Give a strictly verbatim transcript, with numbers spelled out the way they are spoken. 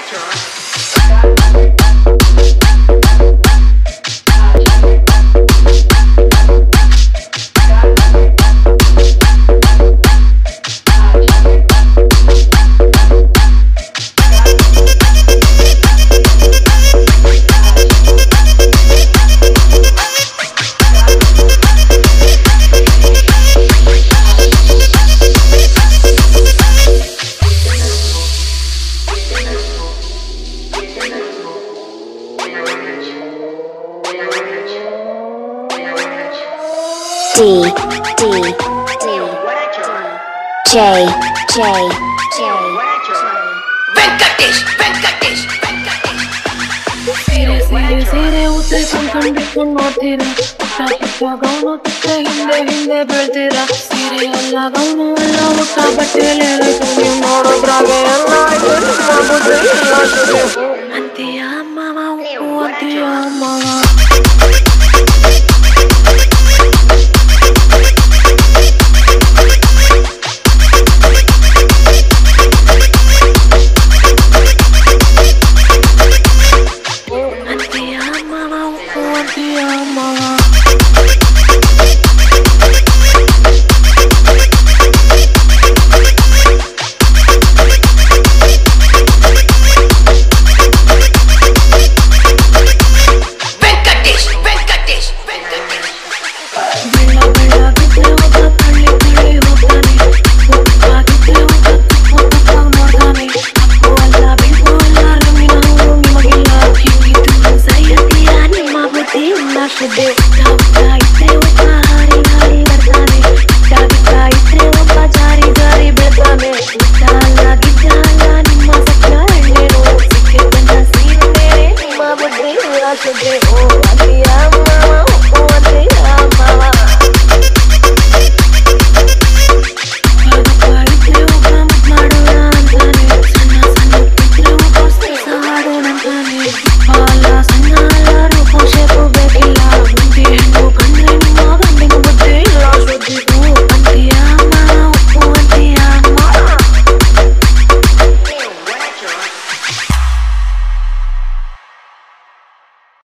D D D J J J Venkatesh Venkatesh Venkatesh Sire sire sire utte kankandu noಡ್ತೀರಾ ಪುಟ್ಟ ಪುಟ್ಟ ಗೌನ ತುತ್ತ ಹಿಂದೆ ಹಿಂದೆ ಬೆಳ್ತೀರಾ ಸೀರೆ ಎಲ್ಲ ಗೌನ ಎಲ್ಲ ಉಟ್ಟ ಬಟ್ಟೆಲೆ ನೀವು ನೋಡೋದ್ರಾಗೆ ಎಲ್ಲ